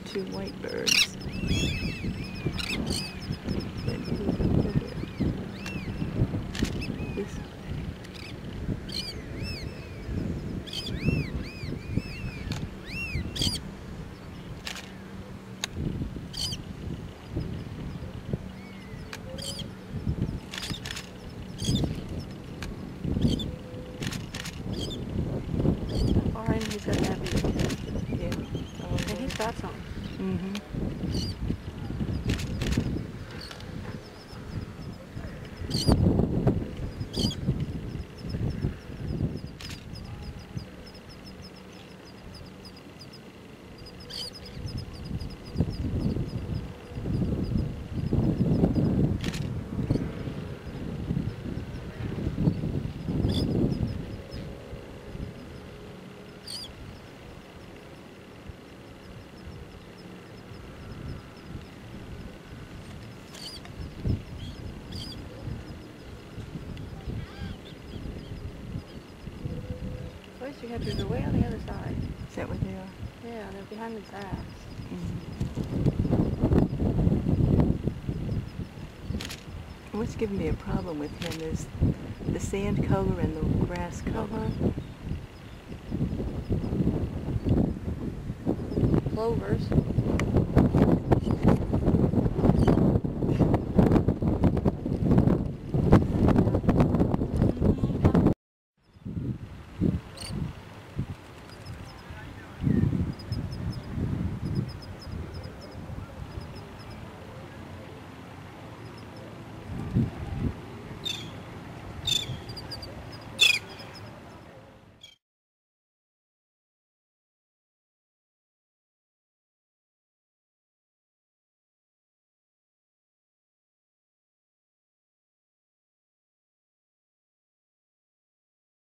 two white birds. And he's over there. This Orange, he's got that big. yeah. Yeah, he's got something. Mm-hmm. First you have to go way on the other side. Is that what they are? Yeah, they're behind the grass. What's giving me a problem with him is the sand color and the grass color. Plovers.